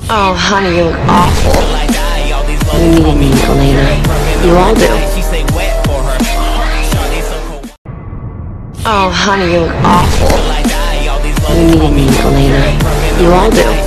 Oh, honey, you look awful. You need me, Elena. You all do. Oh, honey, you look awful. You need me, Elena. You all do.